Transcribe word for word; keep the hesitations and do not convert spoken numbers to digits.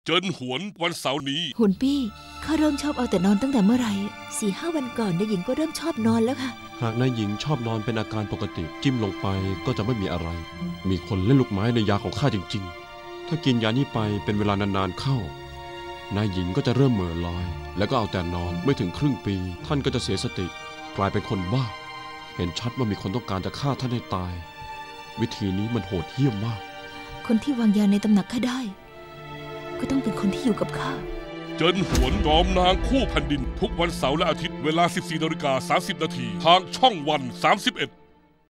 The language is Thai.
เจินหวนวันเสาร์นี้หุนปี้ข้าเริ่มชอบเอาแต่นอนตั้งแต่เมื่อไหร่สี่ห้าวันก่อนนายหญิงก็เริ่มชอบนอนแล้วค่ะหากนายหญิงชอบนอนเป็นอาการปกติจิ้มลงไปก็จะไม่มีอะไรมีคนเล่นลูกไม้ในยาของข้าจริงๆถ้ากินยานี้ไปเป็นเวลานานๆเข้านายหญิงก็จะเริ่มเหม่อลอยแล้วก็เอาแต่นอนไม่ถึงครึ่งปีท่านก็จะเสียสติกลายเป็นคนบ้าเห็นชัดว่ามีคนต้องการจะฆ่าท่านให้ตายวิธีนี้มันโหดเหี้ยมมากคนที่วางยาในตำหนักข้าได้ก็ต้องเป็นคนที่อยู่กับข้าเจินหวนจอมนางคู่แผ่นดินทุกวันเสาร์และอาทิตย์เวลา สิบสี่นาฬิกาสามสิบนาทีทางช่องวันสามสิบเอ็ด